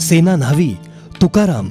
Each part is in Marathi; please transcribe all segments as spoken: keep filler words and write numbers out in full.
सेना न्हावी, तुकाराम.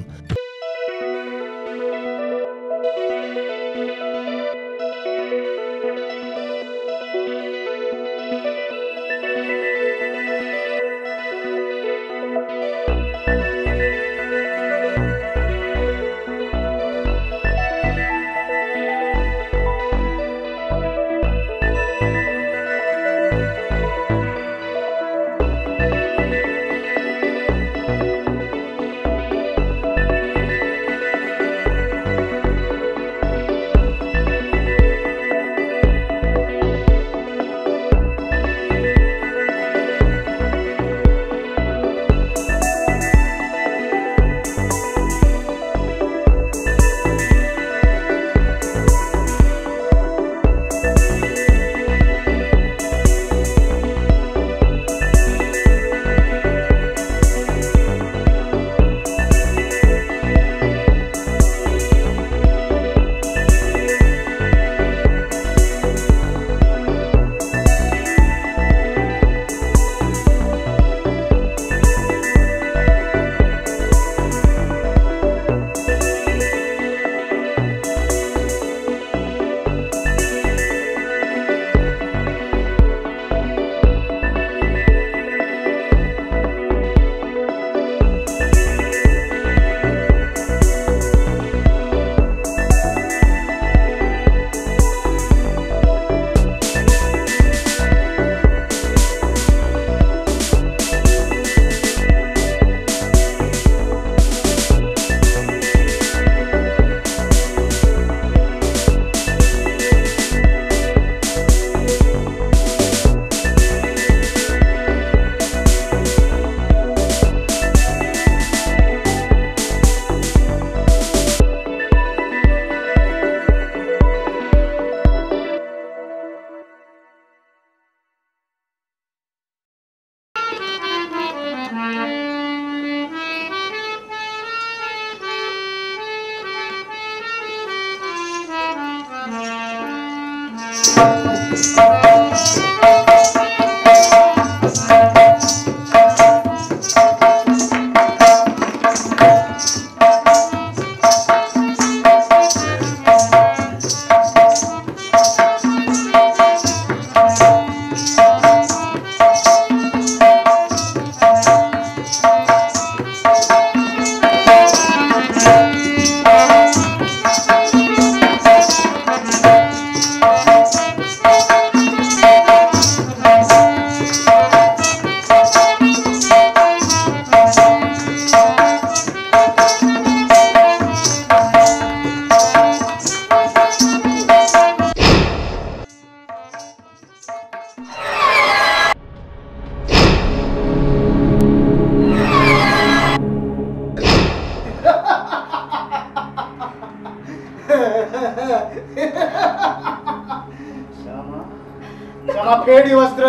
फेडी वस्त्र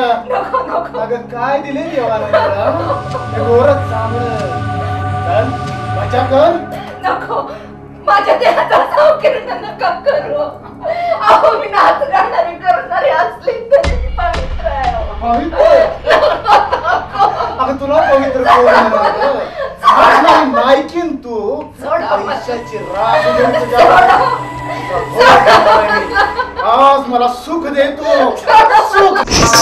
अगं काय दिले देवाला गोरच चांगलं चल मजा कर. नको माझ्या देहाचा सौकिरण नका करू. अहो मी नाच गाणारी करणारी असली तरी पवित्र आहे. पवित्र अगं तुला पवित्र नायकीन तू पैशाची राग आज मला सुख देतो सुख.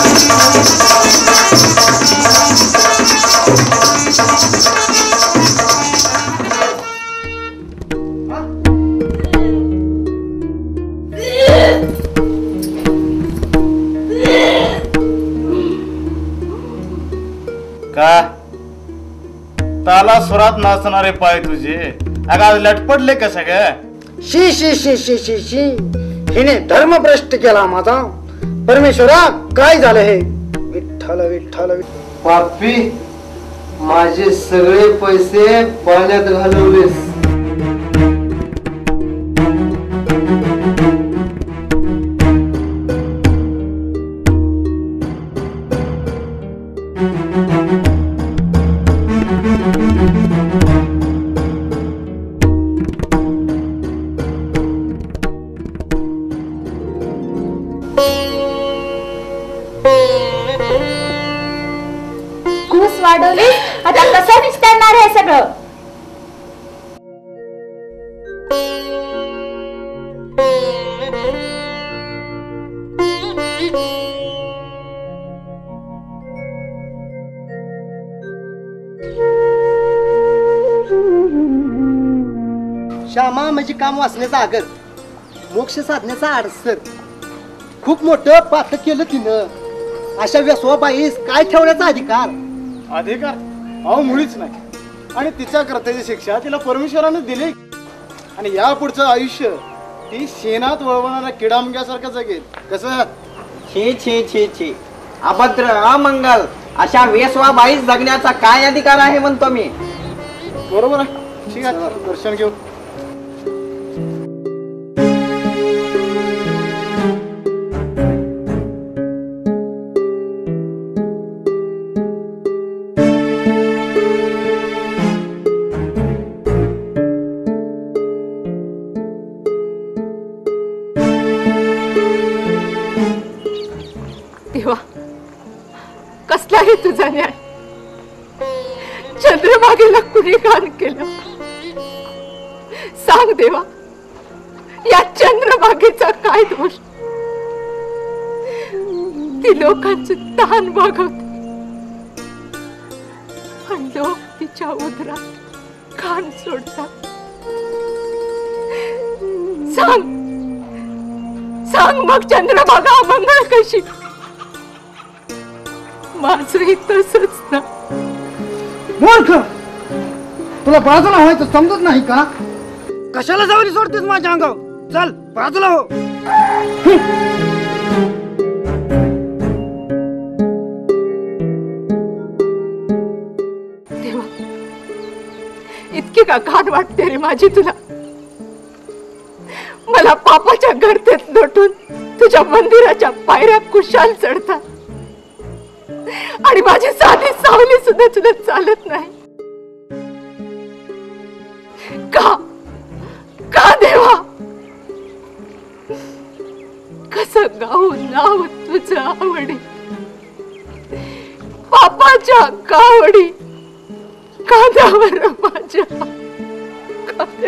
का ताला सुरात नाचणारे पाय तुझे अगं लटपडले का सगळं. शी शी शी शी शी शी हिने धर्म भ्रष्ट केला माझा. परमेश्वरा काय झालं हे. विठ्ठल विठ्ठल पापी माझे सगळे पैसे पाण्यात घालवलेस. आता कसं दिसतंय ना होणार आहे सगळं. श्यामा म्हणजे काम वाचण्याचा आगर, मोक्ष साधण्याचा आडसर. खूप मोठं पातक केलं तिनं. अशा व्यसवाबाईस काय ठेवण्याचा अधिकार? अधिकार अहो मुळीच नाही. आणि तिच्या कर्तव्याची शिक्षा तिला परमेश्वरानं दिली. आणि या पुढचं आयुष्य ती शेणात वळवणारा किडामुंग्यासारखं जगेल. कसं? छे छे छे छे अभद्र अमंगल अशा वेसवाबाईस जगण्याचा काय अधिकार आहे म्हणतो मी. बरोबर आहे. ठीक आहे, दर्शन घेऊ. देवा, कसला आहे तुझा न्याय. चंद्रभागेला कुणी घाण केलं सांग देवा. या चंद्रभागेचा काय दोष. ती लोकांचे ताण भागवते आणि लोक तिच्या उदरात घाण सोडतात. सांग सांग मग चंद्रभागा अमंगळ कशी. माझंही तसंच ना. मूर्ख, तुला बाजूला व्हायचं समजत नाही का? कशाला जावली सोडतेस माझ्या अंगावर? चल बाजूला हो. देवा, इतकी का घाण वाटते रे माझी तुला. मला पापाच्या गर्तेत लोटून तुझ्या मंदिराच्या पायऱ्या कुशाल चढतात आणि माझी साधी सावली सुद्धा तुला चालत नाही. का का देवा. कसं गाऊ नाव तुझं आवडी. पापाच्या कावडी कांद्यावर माझ्या कांद्या.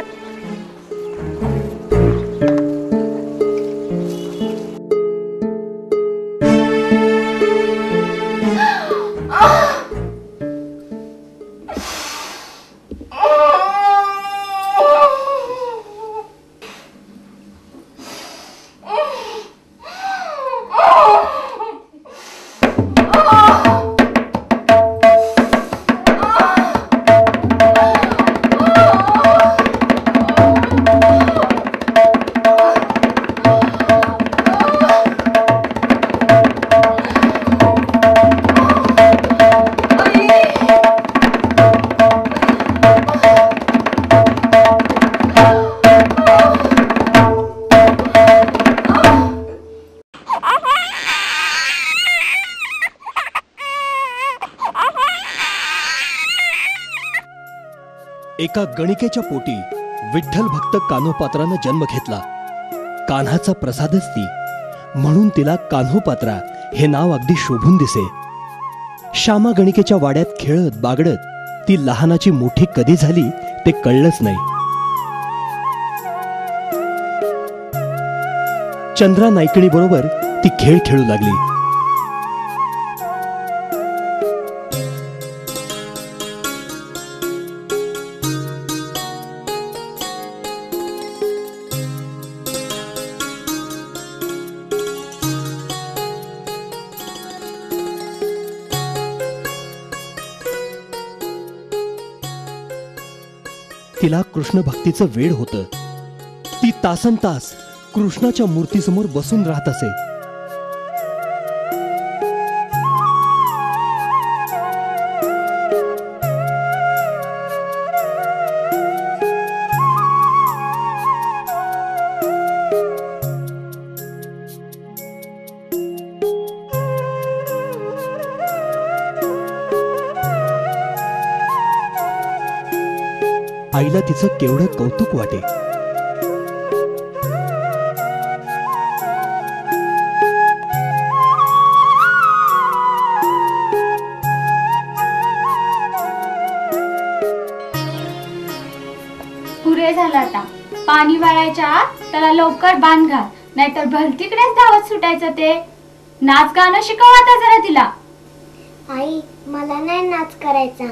एका गणिकेच्या पोटी विठ्ठल भक्त कान्होपात्रानं जन्म घेतला. कान्हाचा प्रसादच ती, म्हणून तिला कान्होपात्रा हे नाव अगदी शोभून दिसे. श्यामा गणिकेच्या वाड्यात खेळत बागडत ती लहानाची मोठी कधी झाली ते कळलंच नाही. चंद्रा नायकिणी बरोबर ती खेळ खेळू लागली. तिला कृष्ण भक्तीचं वेड होतं. ती तासन तास कृष्णाच्या मूर्तीसमोर बसून राहत असे. आईला तिचं केवढं कौतुक वाटे. पाणी वाळायच्या आत त्याला लवकर बांध घाल, नाहीतर भलतीकडेच धावत सुटायचं ते. नाच गाणं शिकव आता जरा तिला. आई मला नाही नाच करायचा.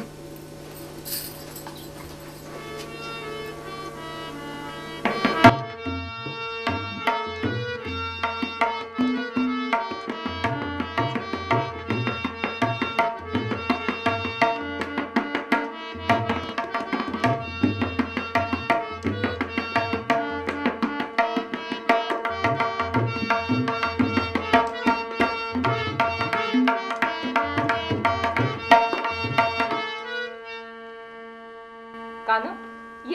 ये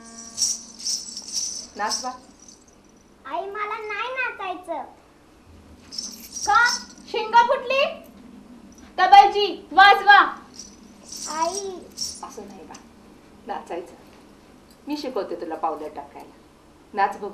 नाचवा. आई मला नाही नाचायचं. का शिंगा फुटली? तबलजी वाजवा. आई असं नाही बा, नाचायचं. मी शिकवते तुला पावलं टाकायला. नाच बघ.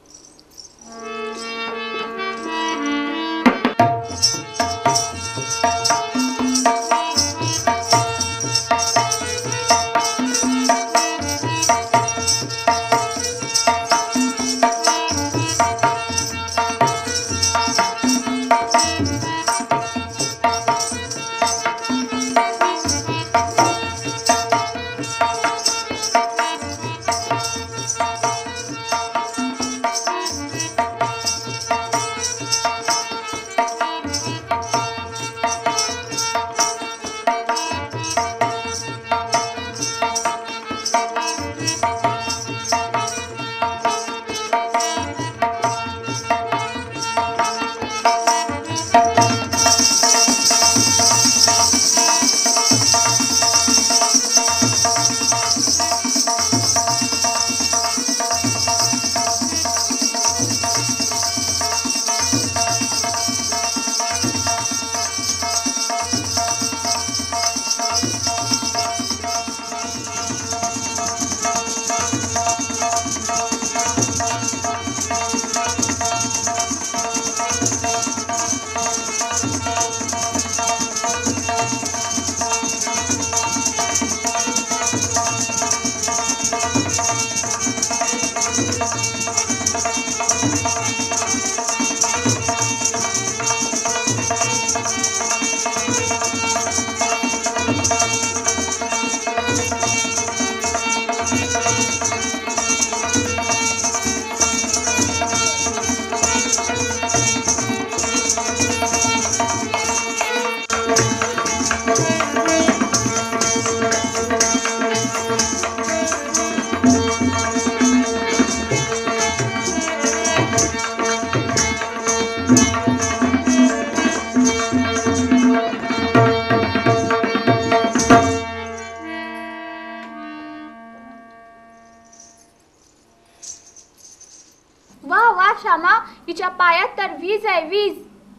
वा वा श्यामा, हिच्या पायात तर वीज आहे वीज.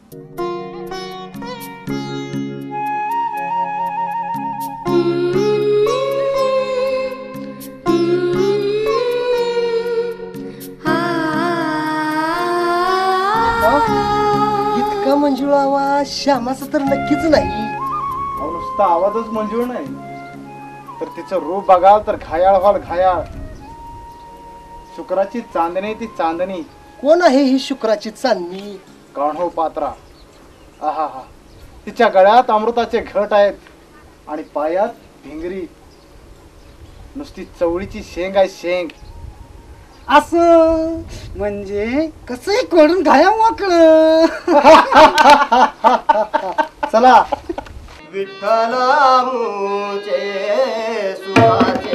इतका मंजूळ आवाज श्यामाचा तर नक्कीच नाही. अहो नुसता आवाजच मंजूळ नाही, तर तिचं रूप बघाल तर घायाळ व्हाल घायाळ. शुक्राची चांदणी ती चांदणी. कोण आहे ही शुक्राची चांदणी? कान्हो पात्रा. आहा हा, तिच्या गळ्यात अमृताचे घट आहेत आणि पायात भिंगरी. नुसती चवळीची शेंग आहे शेंग. असं म्हणजे कसं कोडून घाया मोकळ. चला. विठ्ठला मुचे सुखाचे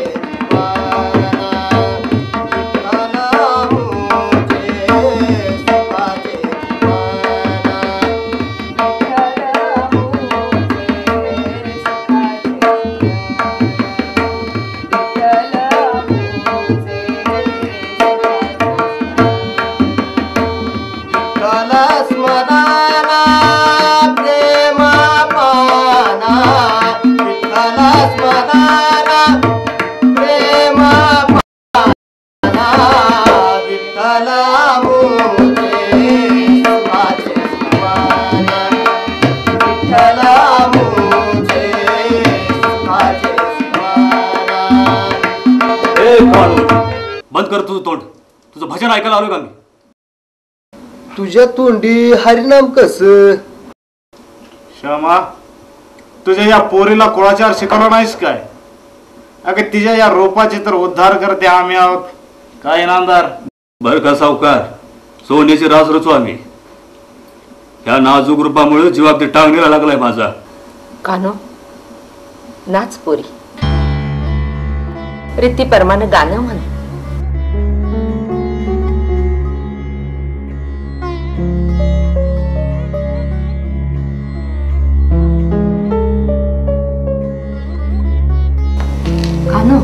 कर तुझं तोंड. तुझं भजन ऐकायला आलोय का मी? तुझ्या तोंडी हरिनाम कस? श्यामा, तुझ्या या पोरीला कुळाचार शिकवला नाहीस काय? अगं तिच्या या रोपाचे तर उद्धार करते आम्ही आहोत. काय इनामदार? बर का सावकार, सोन्याची रास रचू आम्ही. ह्या नाजूक रूपामुळे जीवात टांगणीला लागलाय माझा. कानो नाच पोरी, रीती परमाने गाणं म्हण. कानो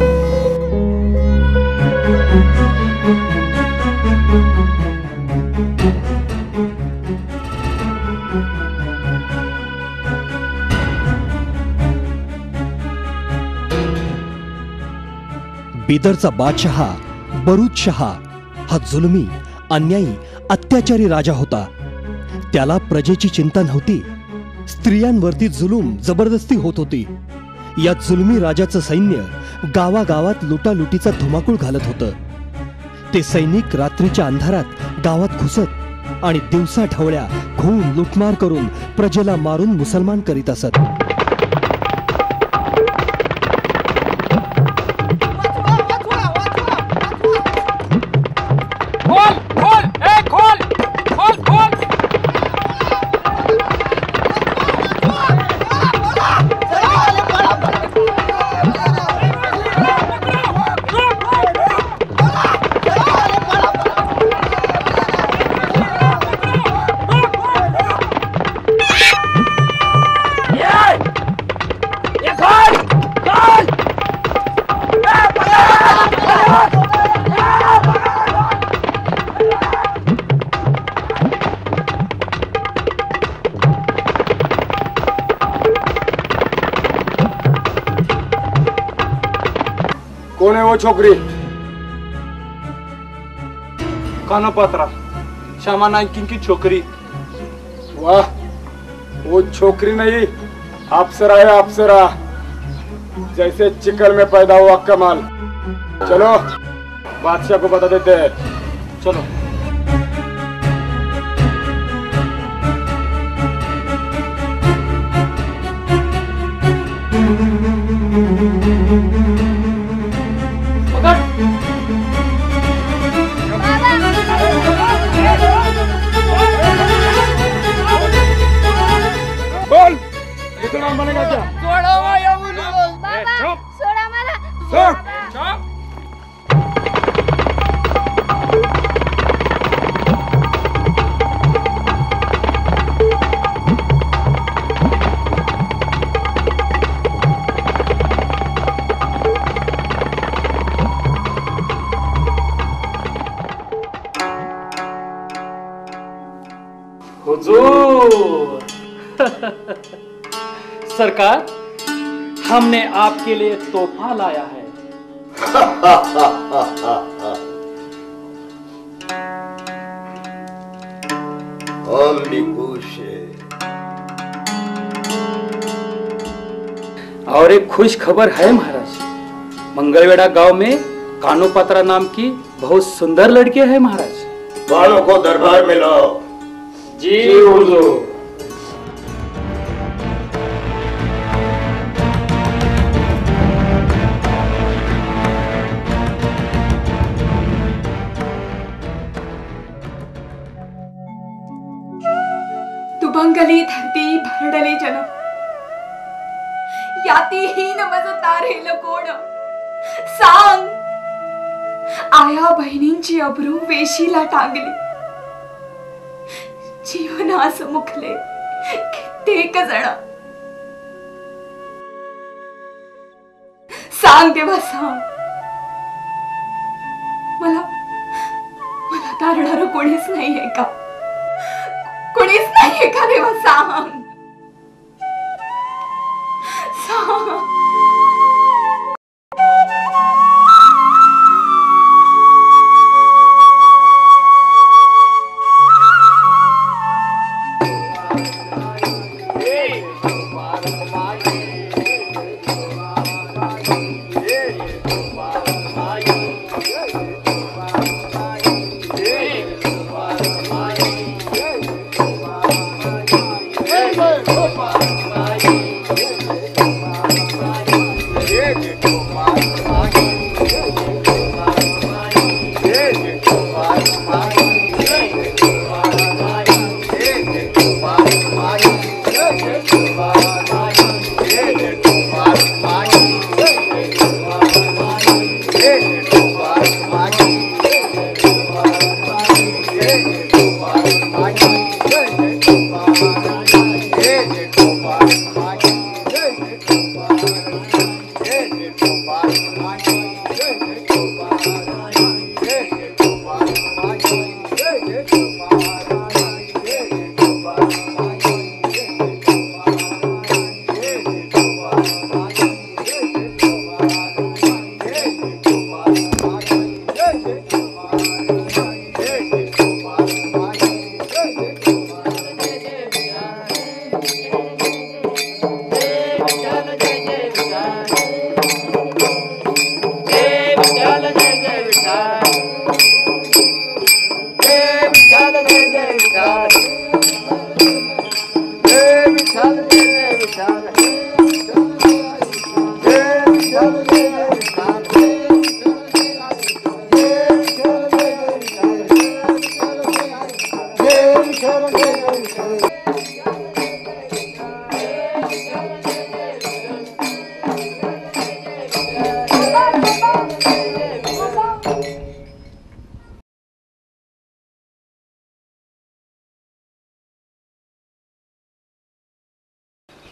बिदरचा बादशहा बरूद शहा हा जुलमी, अन्यायी, अत्याचारी राजा होता. त्याला प्रजेची चिंता नव्हती. स्त्रियांवरती जुलूम जबरदस्ती होत होती. या जुलमी राजाचं सैन्य गावागावात लुटालुटीचा धुमाकूळ घालत होतं. ते सैनिक रात्रीच्या अंधारात गावात घुसत आणि दिवसा ढवळ्या खून लुटमार करून प्रजेला मारून मुसलमान करीत असत. कौन है वो छोकरी? कानापात्रा, श्यामा नायकिन की छोकरी. वाह, वो छोकरी नहीं, अप्सरा है अप्सरा. जैसे चिकन में पैदा हुआ कमाल. चलो बादशाह को बता देते हैं. चलो. बोल, इतना नाम बनेगा क्या? सोडा या मुलं. बाबा, सोडा मला. चुप. हुजूर, सरकार, हमने आपके लिए तोहफा लाया है. हम भी खुश हैं. और एक खुश खबर है महाराज. मंगलवेड़ा गांव में कानोपात्रा नाम की बहुत सुंदर लड़की है महाराज. बालों को दरबार में लाओ. जी हुजूर. तुभंगली धरती भरडले जन, यातीहीन मज तारेल कोण. सांग, आया बहिणींची अब्रू वेशीला टांगली. जीवनास मुखले कित्येक जण. सांग देवा सांग, मला मला तारणार कोणीच नाहीये का? कोणीच नाहीये का देवा? सांग सांग.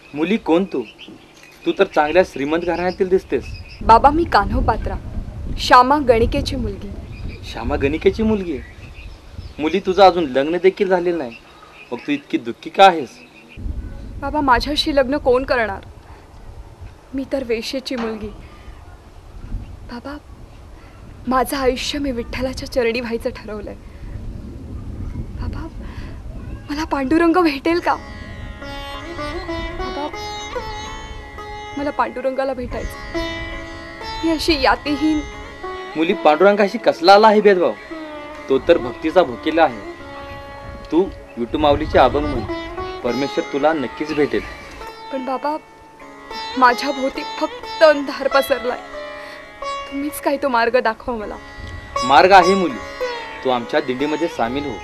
मुली कोण तू तू तर चांगल्या श्रीमंत घराण्यातील दिसतेस. बाबा मी कान्होपात्रा, श्यामा गणिकेची मुलगी. श्यामा गणिकेची मुलगी आहे. मुली तुझं अजून लग्न देखील झालेलं नाही, मग तू इतकी दुःखी का आहेस? बाबा माझ्याशी लग्न कोण करणार? मी तर वेश्येची मुलगी. बाबा माझं आयुष्य मी विठ्ठलाच्या चरणी व्हायचं ठरवलंय. बाबा मला पांडुरंग भेटेल का? बाबा मला पांडुरंगाला भेटायचं. मी अशी यातीहीन. मुली पांडुरंगाशी कसला आला आहे भेदभाव? तो तर भक्तीचा भुकेला आहे. तू विठू माऊलीचे अभंग म्हण, परमेश्वर तुला नक्कीच भेटेल. पण बाबा माझ्या भोवती फक्त अंधार पसरलाय. तुम्हीच काही तो मार्ग दाखवा मला. मार्ग आहे मुली, तू आमच्या दिंडीमध्ये सामील हो.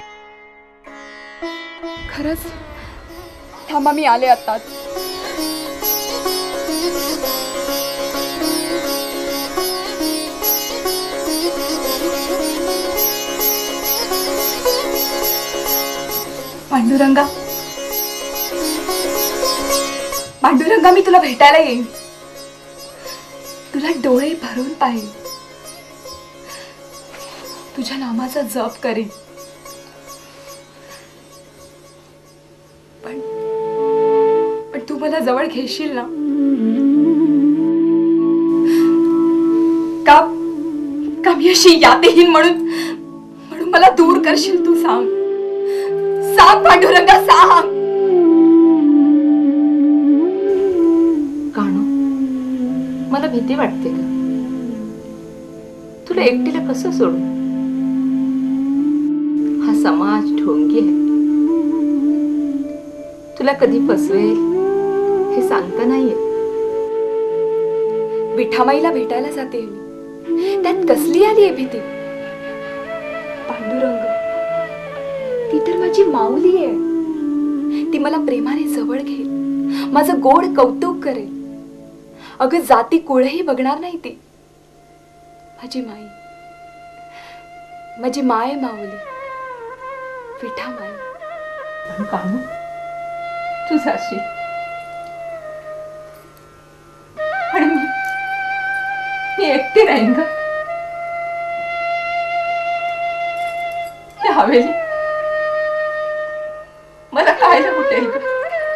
खरंच? थांबा मी आले आताच. पांडुरंगा, पांडुरंगा मी तुला भेटायला येईन. तुला डोळे भरून पाहिन. तुझ्या नामाचा जप करेन. पण पण तू मला जवळ घेशील ना? का का मी अशी यातेहीन म्हणून म्हणून मला दूर करशील? तू सांग सांग पांडुरंगा, सांग. काणू, मला भीती वाटते का? तुला एकटीला कसं सोडू? हा समाज ढोंगी आहे. तुला कधी फसवेल हे सांगता नाहीये. विठामाईला भेटायला जाते मी, त्यात कसली आली आहे भीती? पांडुरंग ती तर माझी माऊली आहे. ती मला प्रेमाने जवळ घेईल, माझं गोड कौतुक करेल. अगं जाती कुळही बघणार नाही ती. माझी माई, माझी माय माऊली विठामाई. पण कानू, तू जाशील आणि मी मी एकटी राहीन ग. हवेली मला खायला कुठेल ग?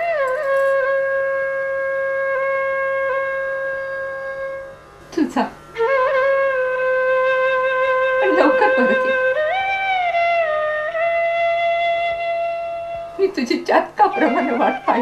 तू जा, पण लवकर परत ये. मी तुझी चातकाप्रमाणे वाट पाहिन.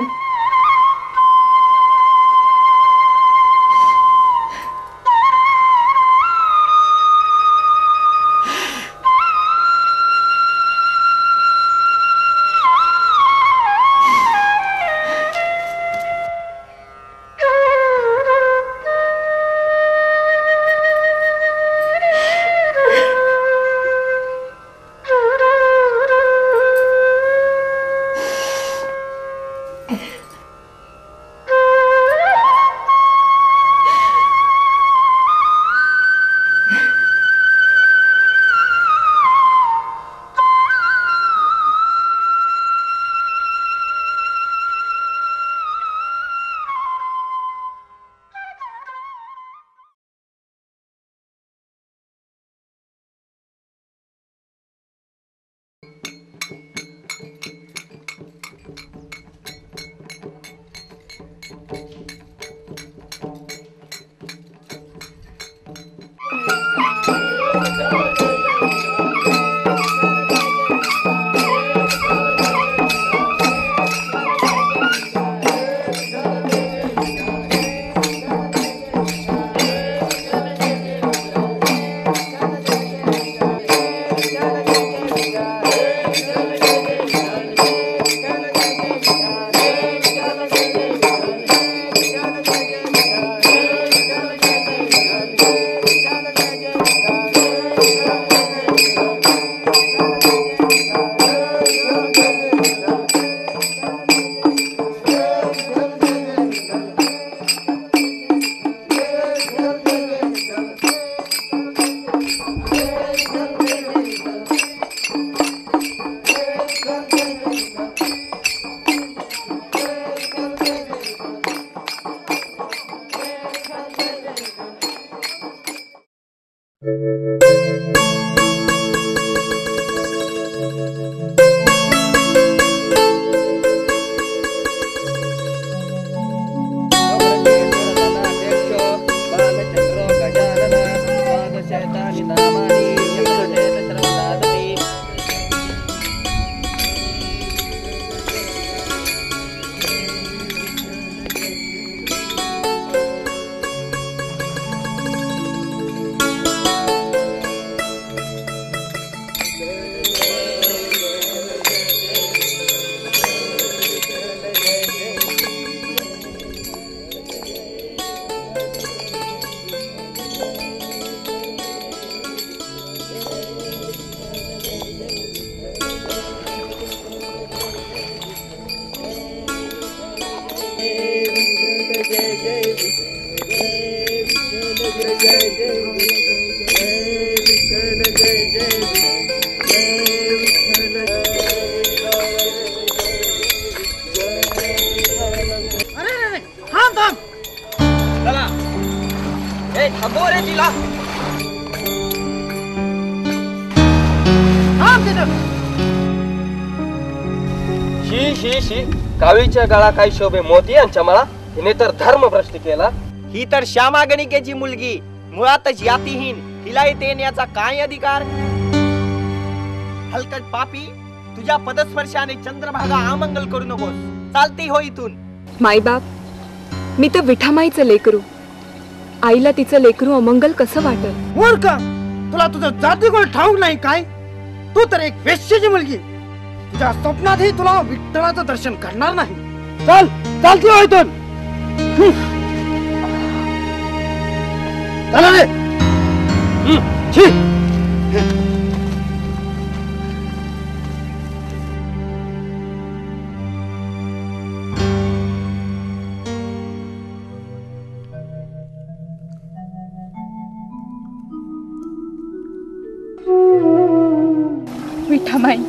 शी शी शी कावीच्या गळा काय शोभे मोती यांच्या मला हिने तर धर्मभ्रष्ट केला. ही तर श्यामा गणिकेची मुलगी मुळातच यातीहीन. हिला इथे येण्याचा काय अधिकार? हलकट पापी, तुझ्या पदस्पर्शाने चंद्रभागा आमंगल करू नकोस. चालती हो इथून. मायबाप, मी तर विठामाईचं लेकरू. आईला तिचं लेकरू अमंगल कसं वाटल? मूर्ख, तुला तुझं जातीगुण ठाऊक नाही काय? तू तर एक वेश्येची मुलगी. तुझ्या स्वप्नातही तुला विठ्ठलाचं दर्शन करणार नाही. चल चालती हो इथून. चला रे. छी. विठामाई,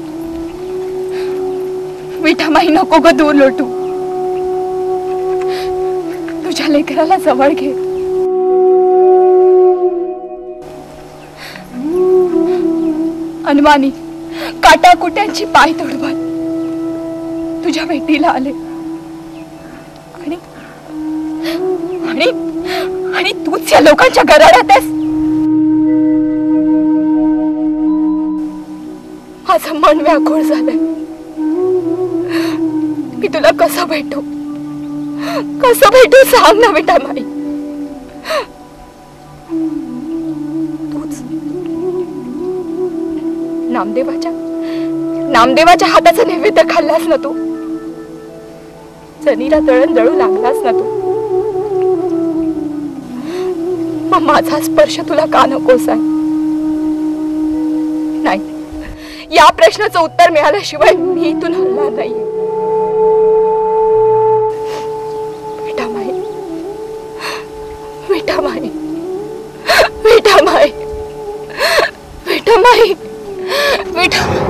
विठामाई नको ग दूर लोटू. तुझ्या लेकराला जवळ घे. अनवानी काटाकुट्यांची पाय तोडवत तुझ्या भेटीला आले आणि आणि आणि तूच या लोकांच्या घरात आहेस. माझं मन व्याकुळ झालंय. मी तुला कसं भेटू कसं भेटू सांग ना विठामाई. तूच नामदेवाच्या नामदेवाच्या हाताचा नैवेद्य खाल्लास ना तू. जनीला तळण जळू लागलास ना तू. मग माझा स्पर्श तुला का नकोस आहे? नाही, या प्रश्नाचं उत्तर मिळाल्याशिवाय मी इथून हलणार नाही. विठामाई, विठामाई, विठामाई, विठामाई, विठा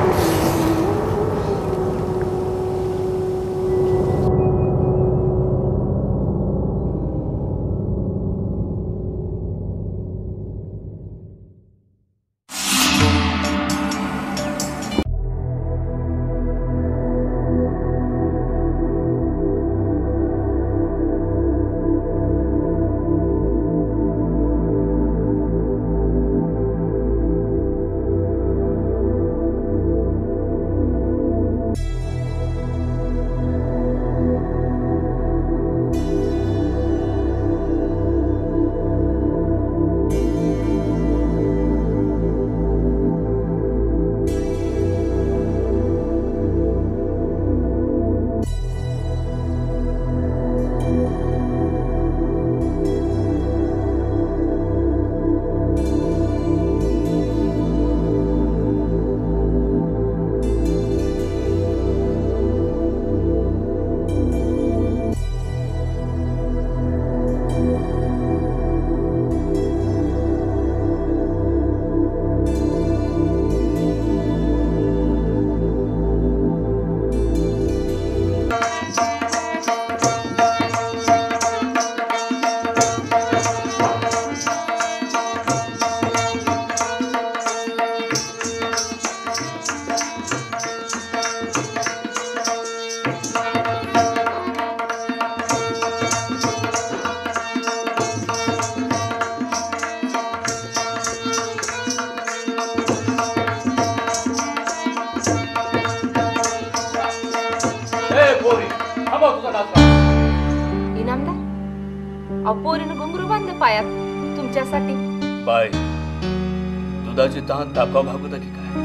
अपोरीनं घुंगरू बांधलं पायात तुमच्यासाठी. बाय, दुधाची तहान ताका भागवता की काय?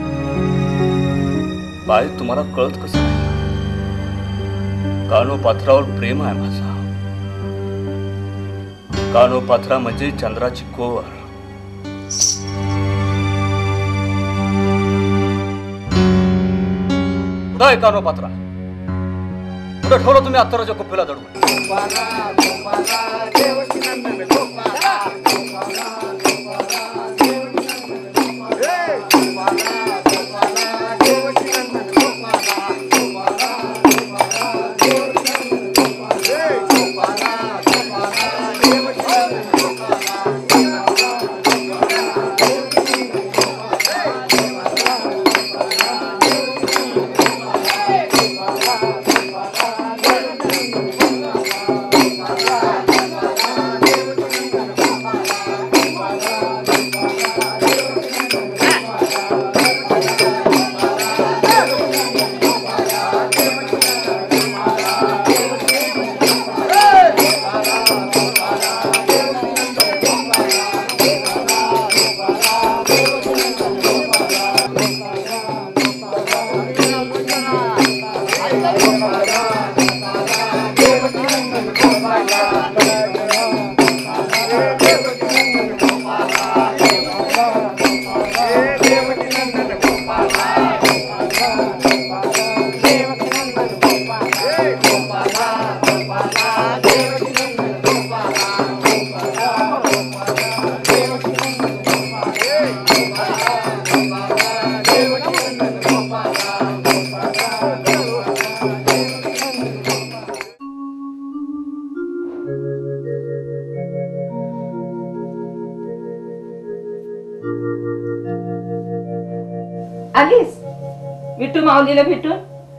बाय, तुम्हाला कळत कसं नाही? कानोपात्रावर प्रेम आहे माझा. कानोपात्रा म्हणजे चंद्राची कोवर. कुठं आहे कानोपात्रा? कुठं ठेवलं तुम्ही अत्तराच्या कुप्पीला दडून? आलीस विठू माऊलीला भेटून?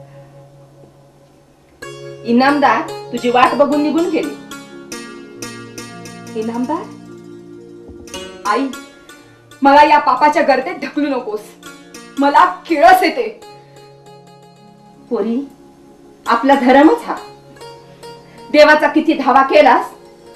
इनामदार तुझी वाट बघून निघून गेली. इनामदार, आई मला या पापाच्या गर्तेत ढकलू नकोस. मला किळस येते. पोरी, आपला धर्मच हा. देवाचा किती धावा केलास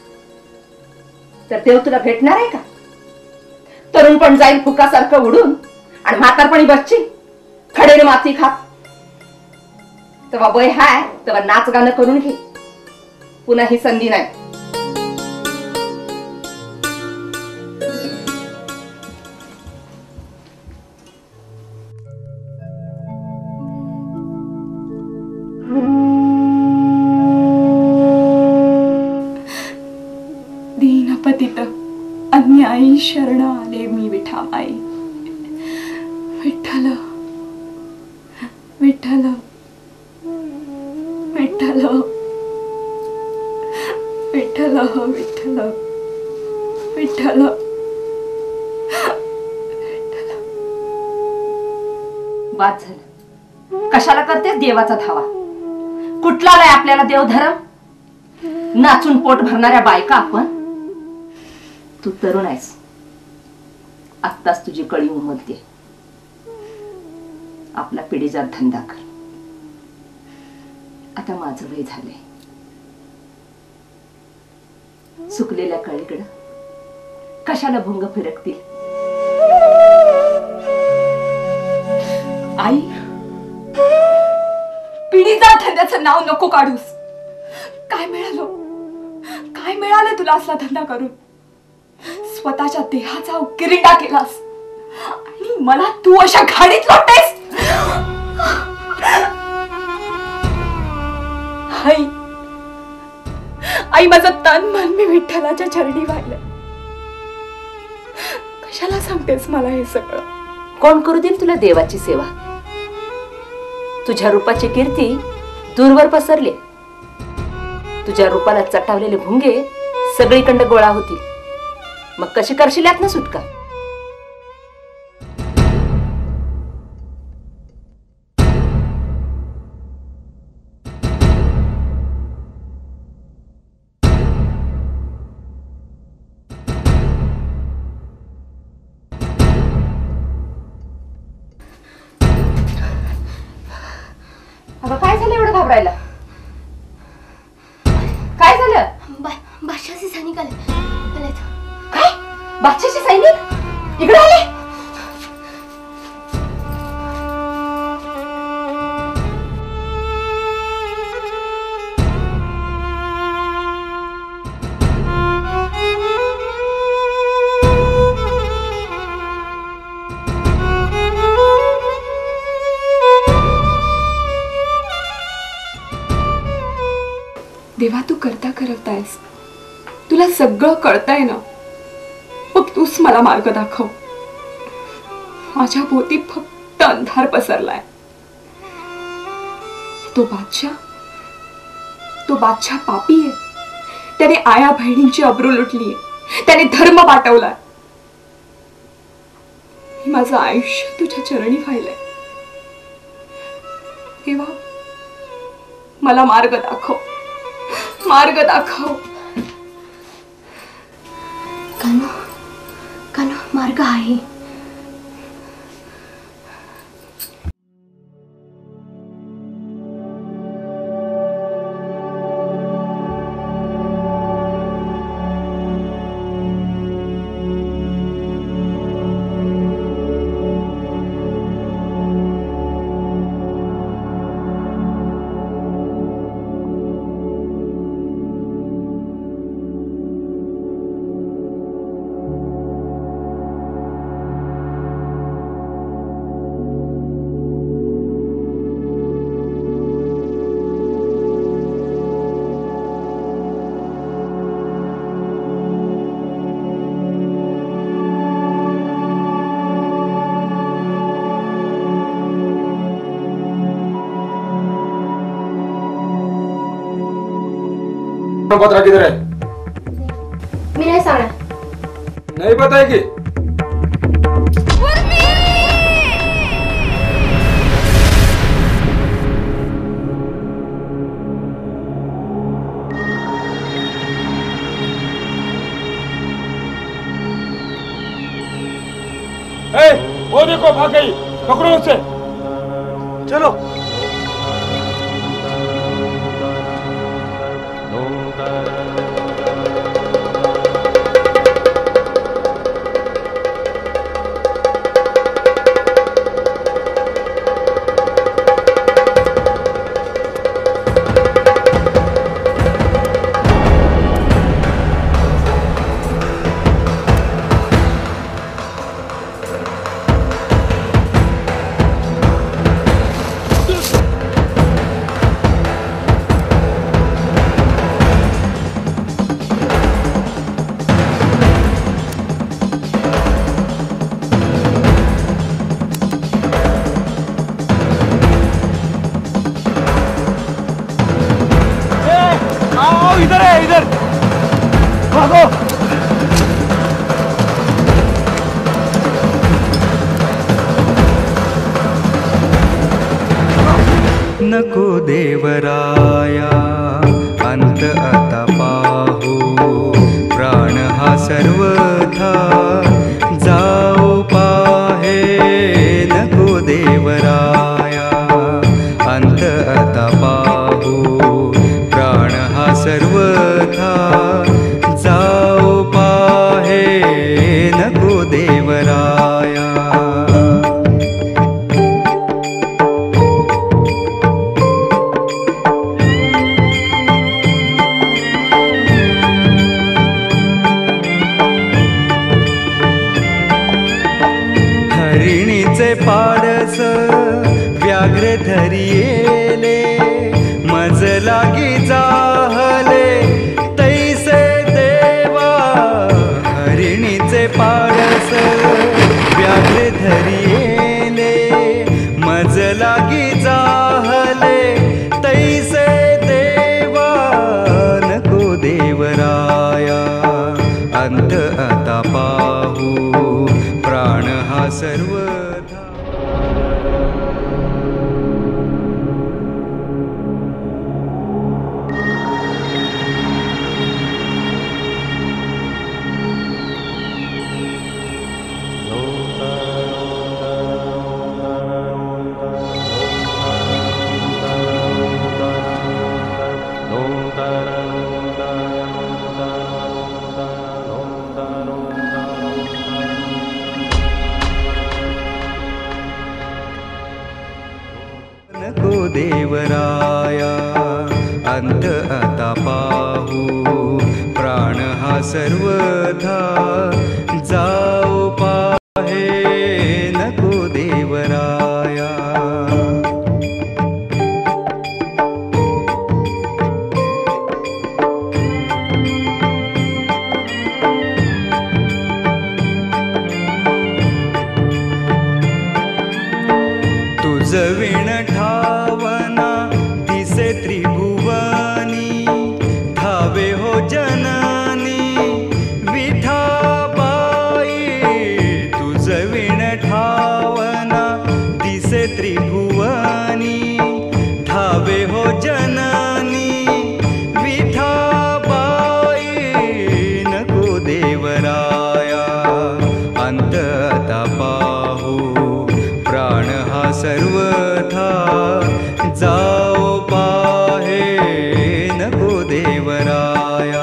तर देव तुला भेटणार आहे का? तरुण पण जाईल फुकासारखं उडून आणि म्हातारपणी बसची खडेने माती खात. तेव्हा वय हाय तेव्हा नाच गाणं करून घे. पुन्हा ही संधी नाही. दीनपतित अन्यायी शरण आले मी विठामाई. विठ्ठल विठ्ठल विठ्ठल विठ्ठल विठ्ठल विठ्ठल. वाद झालं. कशाला करतेस देवाचा धावा? कुठला आलाय आपल्याला देवधर्म? नाचून पोट भरणाऱ्या बायका आपण. तू तरुण आहेस, आत्ताच तुझी कळी उमलते. आपला पिढीजात धंदा कर. आता माझं वय झालंय. सुकलेल्या कळीकडं कशाला भुंग फिरकतील? आई, पिढीजात धंद्याचं नाव नको काढूस. काय मिळालं काय मिळालं तुला असला धंदा करून? स्वतःच्या देहाचा उकिरडा केलास आणि मला तू अशा घाडीत लोटतेस. आई आई माझं तन मन मी विठ्ठलाच्या चरणी वाहिलंय. कशाला सांगतेस मला हे सगळं? कोण करू देईल तुला देवाची सेवा? तुझ्या रूपाची कीर्ती दूरवर पसरली. तुझ्या रूपाला चटावलेले भुंगे सगळीकडे गोळा होतील. मग कशी करशील यात ना सुटका? अगं काय झालं एवढं घाबरायला? काय झालं? बादशाहचे सैनिक आले. काय? बादशाहचे सैनिक इकडे आले? देवा, तू करता करवतायस. तुला सगळं कळतंय ना. मग तूच मला मार्ग दाखव. माझ्या भोवती फक्त अंधार पसरलाय. तो बादशाह तो बादशाह पापी आहे. त्याने आया बहिणींची अब्रू लुटली. त्याने धर्म वाटवलाय. माझं आयुष्य तुझ्या चरणी वाहिलंय. देवा, मला मार्ग दाखव. मार्ग दाखव. कानो कानो मार्ग आहे. पत्रा किधर है? मी नाही सांगणार. नहीं बताएगी? ए, वो देखो भाग गई, पकड़ो उसे। चलो। इधर है, इधर भागो। नको देवराया अंत आता पाहू, प्राण हा सर्वथा जाओ पाहे। नको देवराया अंत आता पाहू, प्राण हा सर्वथा जाओ पाहे। नको देवराया हरिणीचे पाडस व्याघ्र धरियेले, मज लागी जाहले तैसे देवा। हरिणीचे पाडस व्याघ्र धरियेले, मज लागी जाहले तैसे देवा। नको देवराया अंत आता पाहू, प्राण हा सर्वथा नको देवराया अंत आता पाहू, प्राण हा सर्वथा जाओ पाहे। नको देवराया तुझ विण ठावना दिसे त्रिभुवनी, धावे हो जननी विठाबाई। तुझ विण ठावना दिसे त्रिभुवनी, धावे हो जननी विठाबाई। नको देवराया अंत आता पाहू, प्राण हा सर्वथा जाओ पाहे। नको देवराया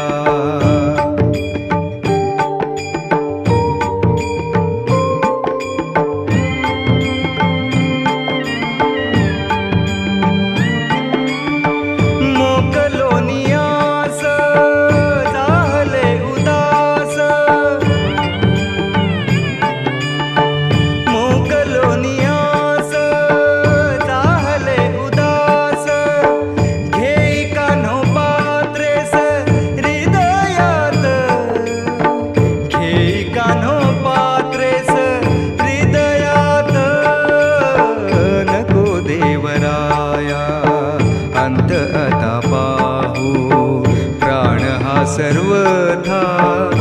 मोकलो नियास जाहले उदास, मोकलो नियास जाहले उदास। घेई कान्हो पात्रेस हृदयात, घेई कान्हो पात्रेस हृदयात। नको देवराया अंत आता पाहू, प्राण सर्वथा